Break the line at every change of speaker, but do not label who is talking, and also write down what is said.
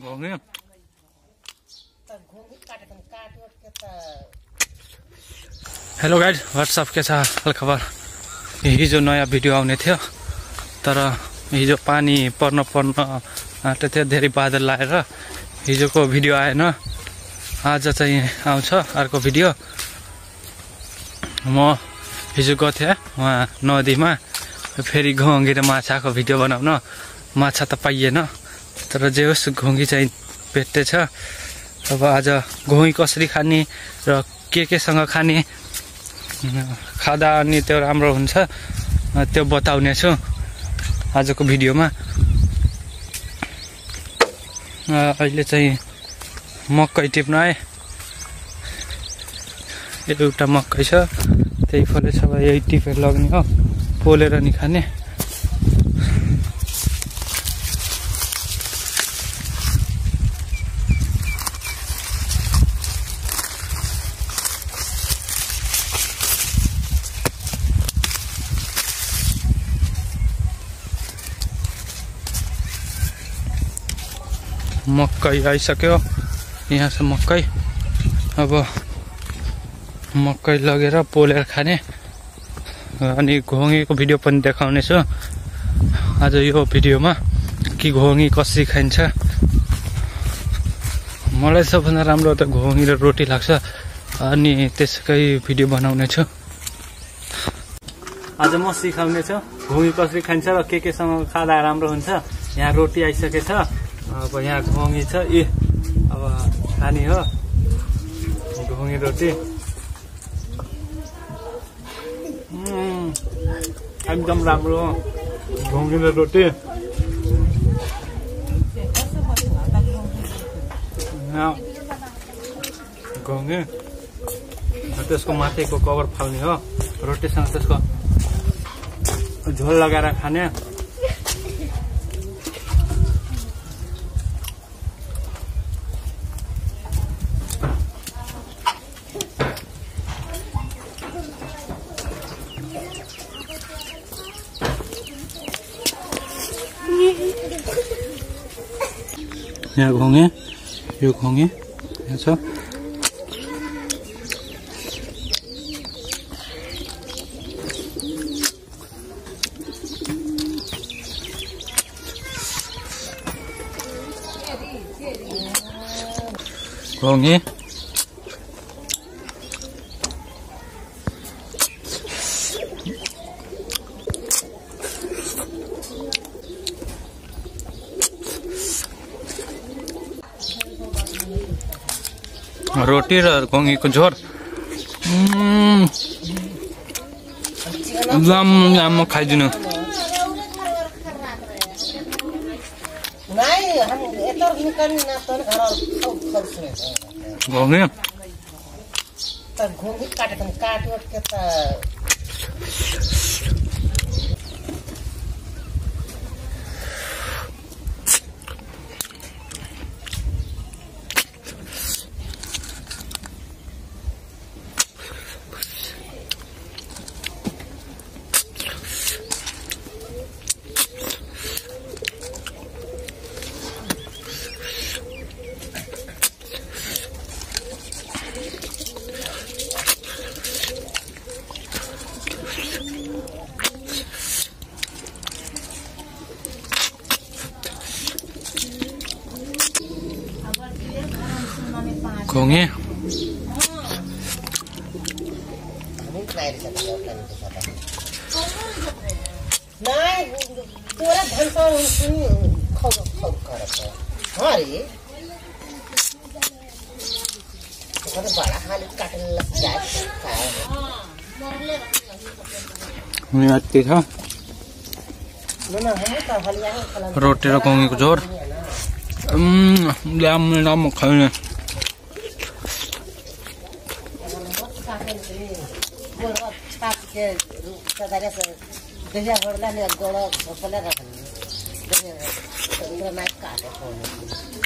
Hello guys, WhatsApp के छ हाल खबर। हिजो नयाँ भिडियो आउने थियो तर हिजो पानी पर्न आँटेको थियो, धेरै बादल लाएर हिजोको भिडियो आएन। आज चाहिँ आउँछ अर्को भिडियो। म हिजो गएको थिएँ वहाँ नदीमा, फेरि घोङ्गी र माछाको भिडियो बनाउन। माछा त पाइएन तर जे होस् घोङ्गी चाहिँ भेट्टेछ। अब आज घोङ्गी कसरी खाने र केसँग खाने, खाँदा अनि त्यो राम्रो हुन्छ त्यो बताउने छु आजको भिडियोमा। अहिले चाहिँ मकै टिप्न आए। एउटा मकै छ, त्यही फलेछ, यही टिपेर लग्ने हो, पोलेर नि खाने। मकै आइसक्यो, यहाँ छ मकै। अब मकै लगेर पोलेर खाने अनि घोङ्गीको भिडियो पनि देखाउने छु आज यो भिडियोमा कि घोङ्गी कसरी खाइन्छ। मलाई सबभन्दा राम्रो त घोङ्गी र रोटी लाग्छ अनि त्यसकै भिडियो बनाउने छु। आज म सिकाउने छु घोङ्गी कसरी खाइन्छ र केसँग खाँदा राम्रो हुन्छ। यहाँ रोटी आइसकेछ, अब यहाँ घोङ्गी छ, अब खाने हो घोङ्गी रोटी। एकदम राम्रो घोङ्गी र रोटी। घोङ्गी त्यसको माथिको कभर फाल्ने हो, रोटीसँग त्यसको झोल लगाएर खाने। यहाँ घोङ्गे, यो घोङ्गे यहाँ छ। घोङ्गे रोटी र घोङ्गीको झोर लामो खाइदिनु। घोङ्गी घोङ्गे रोटी र घोङ्गीको झोर लामो खाइने।
गोड़